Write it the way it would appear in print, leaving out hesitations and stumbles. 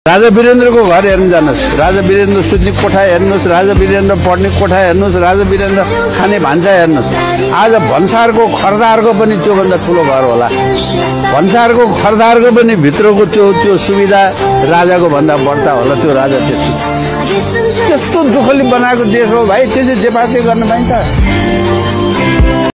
राजा वीरेन्द्रको घर हेर्न जानुहोस्, राजा वीरेन्द्र सुत्ने कोठा हेर्नुहोस्, राजा वीरेन्द्र पढ्ने कोठा हेर्नुहोस्, राजा वीरेन्द्र खाने भान्सा हेर्नुहोस्। आज भन्सारको खरदारको पनि त्योभन्दा ठुलो घर होला। भन्सारको खरदारको पनि भित्रको त्यो सुविधा राजाको भन्दा बढ्ता होला। त्यो राजा त्यस्तो दुःखले बनाएको देश हो भाइ, त्यसले जे पार्टी गर्न पाइन्छ।